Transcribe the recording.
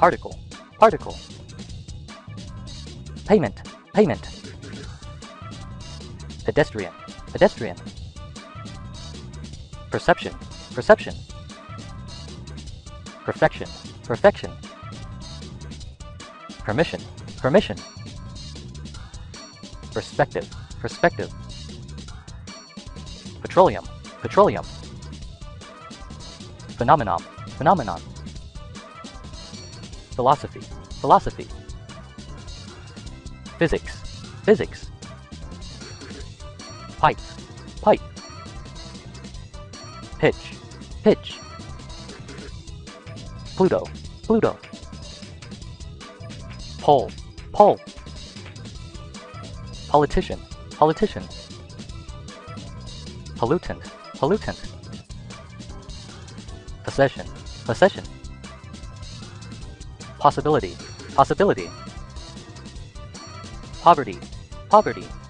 particle, particle. Payment, payment. Pedestrian, pedestrian. Perception, perception. Perfection, perfection. Permission, permission. Perspective, perspective. Petroleum, petroleum. Phenomenon, phenomenon. Philosophy, philosophy. Physics, physics. Pipe, pipe. Pitch, pitch. Pluto, Pluto. Pole, pole. Politician, politician. Pollutant, pollutant. Possession, possession. Possibility, possibility. Poverty, poverty.